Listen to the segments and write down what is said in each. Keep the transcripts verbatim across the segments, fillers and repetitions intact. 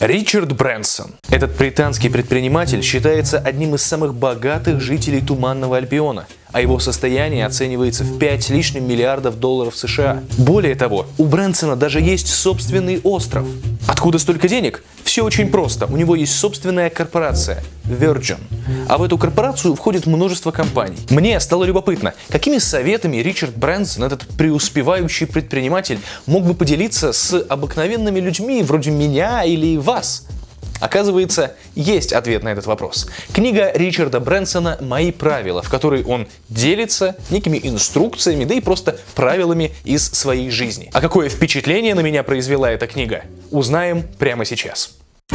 Ричард Брэнсон. Этот британский предприниматель считается одним из самых богатых жителей Туманного Альбиона, а его состояние оценивается в пять с лишним миллиардов долларов США. Более того, у Брэнсона даже есть собственный остров. Откуда столько денег? Все очень просто. У него есть собственная корпорация Virgin, а в эту корпорацию входит множество компаний. Мне стало любопытно, какими советами Ричард Брэнсон, этот преуспевающий предприниматель, мог бы поделиться с обыкновенными людьми вроде меня или вас? Оказывается, есть ответ на этот вопрос. Книга Ричарда Брэнсона «Мои правила», в которой он делится некими инструкциями, да и просто правилами из своей жизни. А какое впечатление на меня произвела эта книга, узнаем прямо сейчас.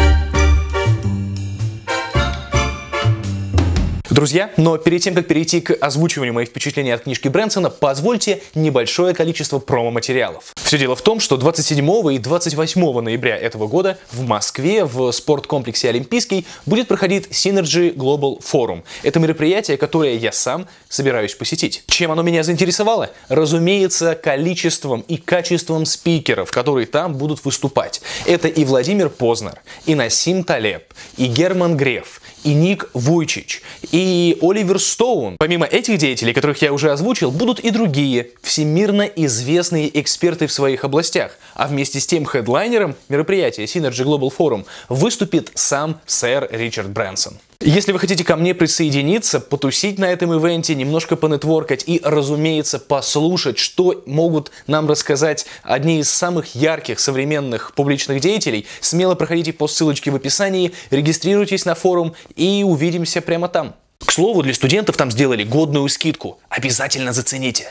Друзья, но перед тем, как перейти к озвучиванию моих впечатлений от книжки Брэнсона, позвольте небольшое количество промо-материалов. Все дело в том, что двадцать седьмого и двадцать восьмого ноября этого года в Москве в спорткомплексе Олимпийский будет проходить Synergy Global Forum. Это мероприятие, которое я сам собираюсь посетить. Чем оно меня заинтересовало? Разумеется, количеством и качеством спикеров, которые там будут выступать. Это и Владимир Познер, и Насим Талеб, и Герман Греф, и Ник Вуйчич, и Оливер Стоун. Помимо этих деятелей, которых я уже озвучил, будут и другие всемирно известные эксперты в своих областях. А вместе с тем хедлайнером мероприятия Synergy Global Forum выступит сам сэр Ричард Брэнсон. Если вы хотите ко мне присоединиться, потусить на этом ивенте, немножко понетворкать и, разумеется, послушать, что могут нам рассказать одни из самых ярких современных публичных деятелей, смело проходите по ссылочке в описании, регистрируйтесь на форум и увидимся прямо там. К слову, для студентов там сделали годную скидку. Обязательно зацените.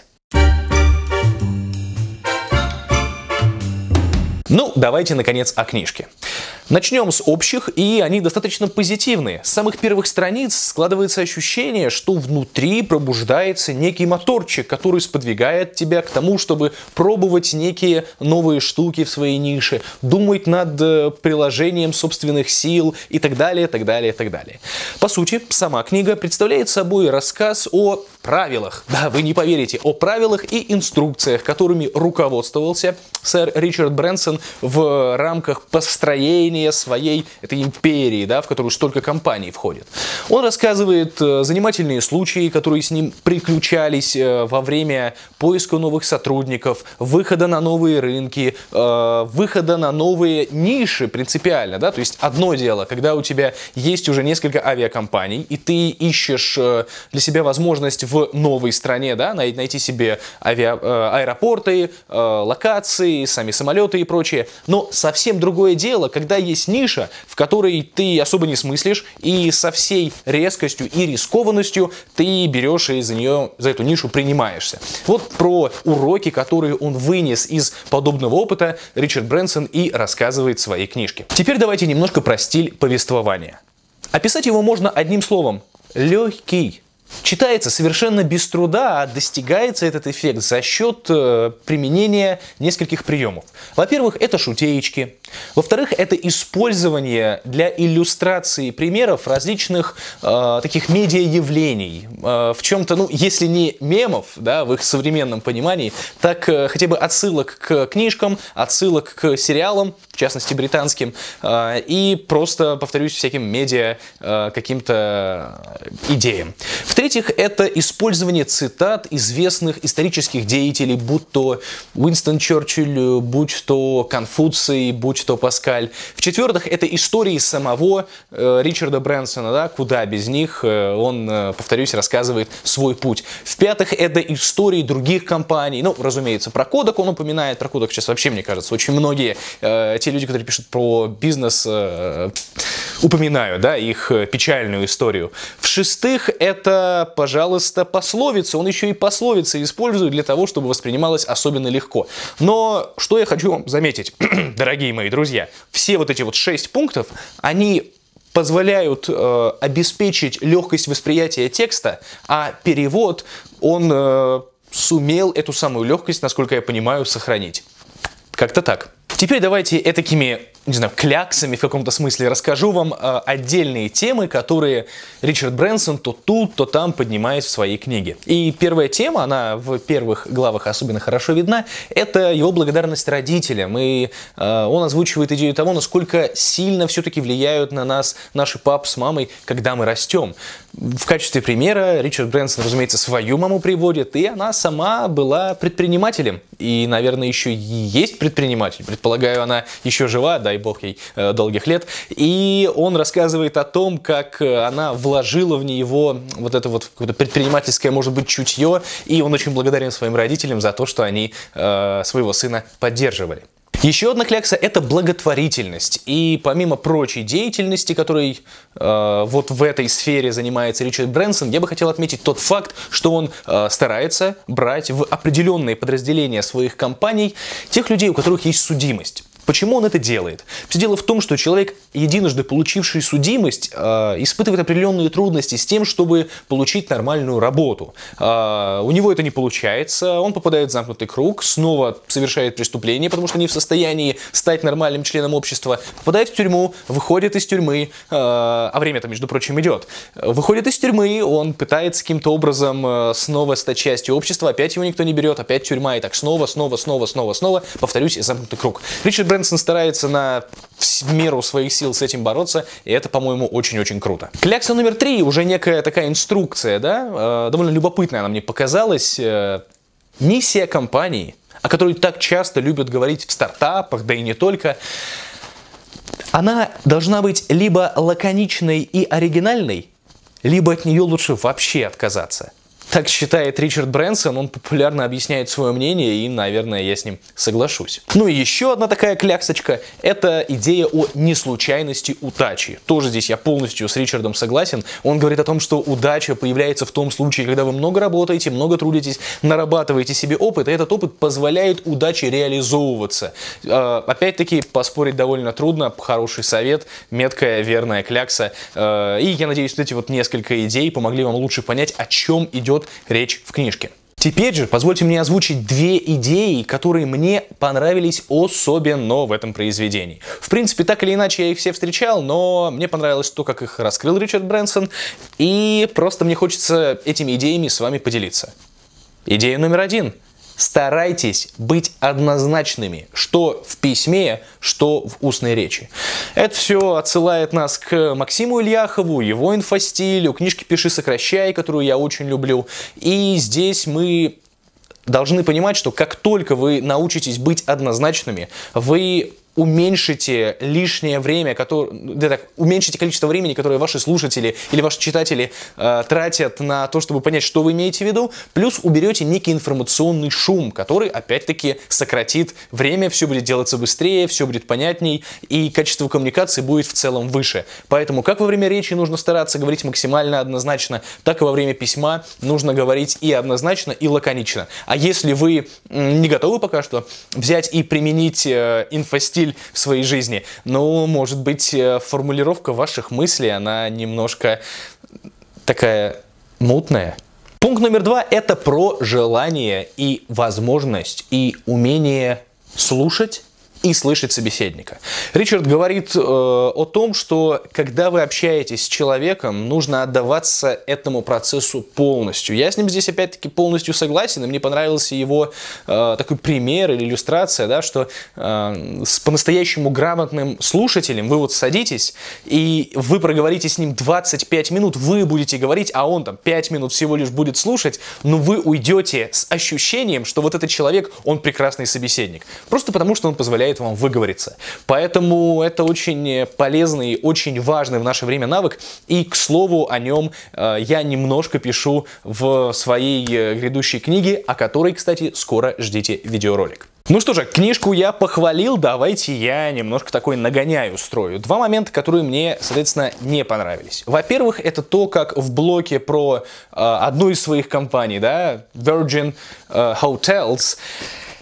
Ну, давайте, наконец, о книжке. Начнем с общих, и они достаточно позитивные. С самых первых страниц складывается ощущение, что внутри пробуждается некий моторчик, который сподвигает тебя к тому, чтобы пробовать некие новые штуки в своей нише, думать над э, приложением собственных сил и так далее, так далее, так далее. По сути, сама книга представляет собой рассказ о правилах. Да, вы не поверите, о правилах и инструкциях, которыми руководствовался сэр Ричард Брэнсон в рамках построения своей этой империи, да, в которую столько компаний входит. Он рассказывает э, занимательные случаи, которые с ним приключались э, во время поиска новых сотрудников, выхода на новые рынки, э, выхода на новые ниши принципиально. Да? То есть одно дело, когда у тебя есть уже несколько авиакомпаний, и ты ищешь э, для себя возможность в новой стране, да, найти себе авиа, э, аэропорты, э, локации, сами самолеты и прочее. Но совсем другое дело, когда есть ниша, в которой ты особо не смыслишь, и со всей резкостью и рискованностью ты берешь и за нее, за эту нишу принимаешься. Вот про уроки, которые он вынес из подобного опыта, Ричард Брэнсон и рассказывает в своей книжке. Теперь давайте немножко про стиль повествования. Описать его можно одним словом – легкий. Читается совершенно без труда, а достигается этот эффект за счет э, применения нескольких приемов. Во-первых, это шутеечки. Во-вторых, это использование для иллюстрации примеров различных э, таких медиа-явлений. Э, в чем-то, ну, если не мемов, да, в их современном понимании, так э, хотя бы отсылок к книжкам, отсылок к сериалам, в частности британским, э, и просто, повторюсь, всяким медиа э, каким-то идеям. В-третьих, это использование цитат известных исторических деятелей, будь то Уинстон Черчилль, будь то Конфуций, будь то Паскаль. В-четвертых, это истории самого э, Ричарда Брэнсона, да, куда без них э, он, э, повторюсь, рассказывает свой путь. В-пятых, это истории других компаний. Ну, разумеется, про Kodak он упоминает. Про Kodak сейчас вообще, мне кажется, очень многие э, те люди, которые пишут про бизнес, э, упоминают, да, их печальную историю. В-шестых, это, пожалуйста, пословица. Он еще и пословицы использует для того, чтобы воспринималось особенно легко. Но что я хочу вам заметить, дорогие мои друзья, все вот эти вот шесть пунктов, они позволяют э, обеспечить легкость восприятия текста, а перевод, он э, сумел эту самую легкость, насколько я понимаю, сохранить. Как-то так. Теперь давайте этакими не знаю, кляксами в каком-то смысле расскажу вам э, отдельные темы, которые Ричард Брэнсон то тут, то там поднимает в своей книге. И первая тема, она в первых главах особенно хорошо видна, это его благодарность родителям. И э, он озвучивает идею того, насколько сильно все-таки влияют на нас наши папы с мамой, когда мы растем. В качестве примера Ричард Брэнсон, разумеется, свою маму приводит, и она сама была предпринимателем. И, наверное, еще и есть предприниматель. Предполагаю, она еще жива, дай бог ей э, долгих лет. И он рассказывает о том, как она вложила в него вот это вот какое-то предпринимательское, может быть, чутье. И он очень благодарен своим родителям за то, что они э, своего сына поддерживали. Еще одна клякса – это благотворительность. И помимо прочей деятельности, которой э, вот в этой сфере занимается Ричард Брэнсон, я бы хотел отметить тот факт, что он э, старается брать в определенные подразделения своих компаний тех людей, у которых есть судимость. Почему он это делает? Все дело в том, что человек, единожды получивший судимость, э, испытывает определенные трудности с тем, чтобы получить нормальную работу. Э, у него это не получается, он попадает в замкнутый круг, снова совершает преступление, потому что не в состоянии стать нормальным членом общества, попадает в тюрьму, выходит из тюрьмы, э, а время-то, между прочим, идет. Выходит из тюрьмы, он пытается каким-то образом э, снова стать частью общества, опять его никто не берет, опять тюрьма, и так снова, снова, снова, снова, снова, повторюсь, замкнутый круг. Ричард Брэнсон старается на в меру своих сил с этим бороться, и это, по-моему, очень-очень круто. Клякса номер три, уже некая такая инструкция, да, э, довольно любопытная она мне показалась. Э, миссия компании, о которой так часто любят говорить в стартапах, да и не только, она должна быть либо лаконичной и оригинальной, либо от нее лучше вообще отказаться. Так считает Ричард Брэнсон, он популярно объясняет свое мнение, и, наверное, я с ним соглашусь. Ну и еще одна такая кляксочка – это идея о неслучайности удачи. Тоже здесь я полностью с Ричардом согласен. Он говорит о том, что удача появляется в том случае, когда вы много работаете, много трудитесь, нарабатываете себе опыт, и этот опыт позволяет удаче реализовываться. Опять-таки, поспорить довольно трудно, хороший совет, меткая, верная клякса. И я надеюсь, что эти вот несколько идей помогли вам лучше понять, о чем идет речь в книжке. Теперь же позвольте мне озвучить две идеи, которые мне понравились особенно в этом произведении. В принципе, так или иначе я их все встречал, но мне понравилось то, как их раскрыл Ричард Брэнсон, и просто мне хочется этими идеями с вами поделиться. Идея номер один. Старайтесь быть однозначными, что в письме, что в устной речи. Это все отсылает нас к Максиму Ильяхову, его инфостилю, книжке «Пиши, сокращай», которую я очень люблю. И здесь мы должны понимать, что как только вы научитесь быть однозначными, вы уменьшите лишнее время, которое, да, так, уменьшите количество времени, которое ваши слушатели или ваши читатели э, тратят на то, чтобы понять, что вы имеете в виду, плюс уберете некий информационный шум, который, опять-таки, сократит время, все будет делаться быстрее, все будет понятней, и качество коммуникации будет в целом выше. Поэтому как во время речи нужно стараться говорить максимально однозначно, так и во время письма нужно говорить и однозначно, и лаконично. А если вы не готовы пока что взять и применить э, инфостиль в своей жизни, но, может быть, формулировка ваших мыслей, она немножко такая мутная. Пункт номер два – это про желание и возможность, и умение слушать и слышать собеседника. Ричард говорит э, о том, что когда вы общаетесь с человеком, нужно отдаваться этому процессу полностью. Я с ним здесь опять-таки полностью согласен, и мне понравился его э, такой пример или иллюстрация, да, что э, с по-настоящему грамотным слушателем вы вот садитесь, и вы проговорите с ним двадцать пять минут, вы будете говорить, а он там пять минут всего лишь будет слушать, но вы уйдете с ощущением, что вот этот человек, он прекрасный собеседник. Просто потому, что он позволяет вам выговориться. Поэтому это очень полезный, очень важный в наше время навык. И, к слову, о нем э, я немножко пишу в своей э, грядущей книге, о которой, кстати, скоро ждите видеоролик. Ну что же, книжку я похвалил, давайте я немножко такой нагоняй устрою. Два момента, которые мне, соответственно, не понравились. Во-первых, это то, как в блоке про э, одну из своих компаний, да, Virgin э, Hotels,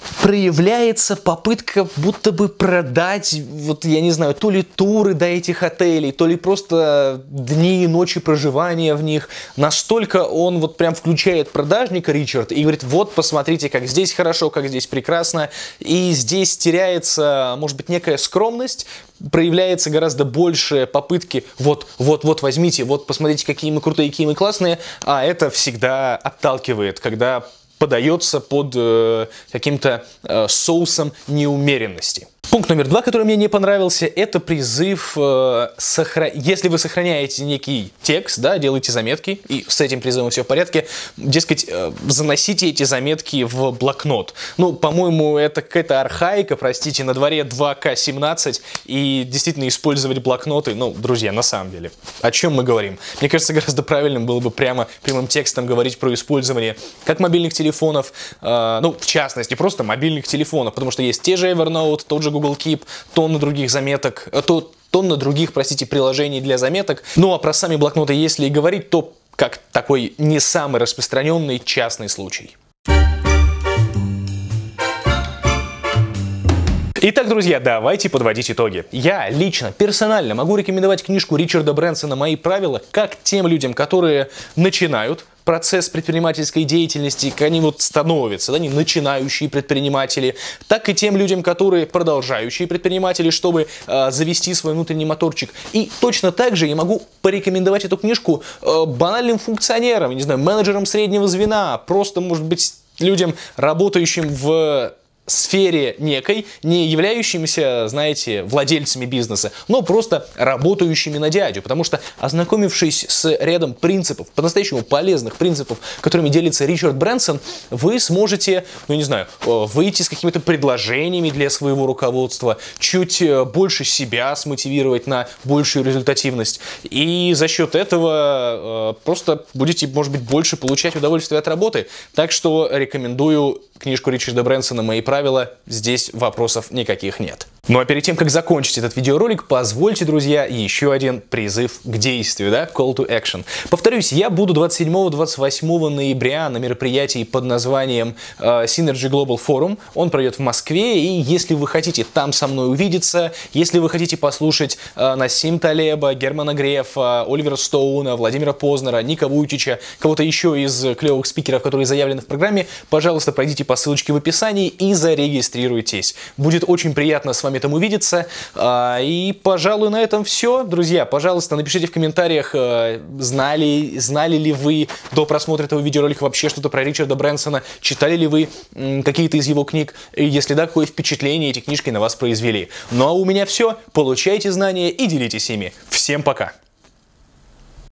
проявляется попытка будто бы продать, вот я не знаю, то ли туры до этих отелей, то ли просто дни и ночи проживания в них. Настолько он вот прям включает продажника, Ричард, и говорит: вот, посмотрите, как здесь хорошо, как здесь прекрасно. И здесь теряется, может быть, некая скромность, проявляется гораздо больше попытки: вот, вот, вот, возьмите, вот, посмотрите, какие мы крутые, какие мы классные. А это всегда отталкивает, когда подается под э, каким-то э, соусом неумеренности. Пункт номер два, который мне не понравился, это призыв, э, сохра... если вы сохраняете некий текст, да, делайте заметки, и с этим призывом все в порядке, дескать, э, заносите эти заметки в блокнот. Ну, по-моему, это какая-то архаика, простите, на дворе два ка семнадцать, и действительно использовать блокноты, ну, друзья, на самом деле, о чем мы говорим? Мне кажется, гораздо правильным было бы прямо прямым текстом говорить про использование как мобильных телефонов, э, ну, в частности, просто мобильных телефонов, потому что есть те же Evernote, тот же Google Keep, тонны других заметок, то, тонна других, простите, приложений для заметок. Ну а про сами блокноты, если и говорить, то как такой не самый распространенный частный случай. Итак, друзья, давайте подводить итоги. Я лично, персонально могу рекомендовать книжку Ричарда Брэнсона «Мои правила» как тем людям, которые начинают процесс предпринимательской деятельности, как они вот становятся, да, не начинающие предприниматели, так и тем людям, которые продолжающие предприниматели, чтобы э, завести свой внутренний моторчик. И точно так же я могу порекомендовать эту книжку э, банальным функционерам, не знаю, менеджерам среднего звена, просто, может быть, людям, работающим в сфере некой, не являющимися, знаете, владельцами бизнеса, но просто работающими на дядю, потому что, ознакомившись с рядом принципов, по-настоящему полезных принципов, которыми делится Ричард Брэнсон, вы сможете, ну не знаю, выйти с какими-то предложениями для своего руководства, чуть больше себя смотивировать на большую результативность, и за счет этого э, просто будете, может быть, больше получать удовольствие от работы. Так что рекомендую книжку Ричарда Брэнсона «Мои правила», здесь вопросов никаких нет. Ну а перед тем, как закончить этот видеоролик, позвольте, друзья, еще один призыв к действию, да, call to action. Повторюсь, я буду двадцать седьмого — двадцать восьмого ноября на мероприятии под названием э, Synergy Global Forum. Он пройдет в Москве, и если вы хотите там со мной увидеться, если вы хотите послушать э, Нассим Талеба, Германа Грефа, Оливера Стоуна, Владимира Познера, Ника Вуйчича, кого-то еще из клевых спикеров, которые заявлены в программе, пожалуйста, пройдите по ссылочке в описании и зарегистрируйтесь. Будет очень приятно с вами там увидеться. И, пожалуй, на этом все, друзья. Пожалуйста, напишите в комментариях, знали, знали ли вы до просмотра этого видеоролика вообще что-то про Ричарда Брэнсона, читали ли вы какие-то из его книг, и если да, какое впечатление эти книжки на вас произвели. Ну а у меня все. Получайте знания и делитесь ими. Всем пока!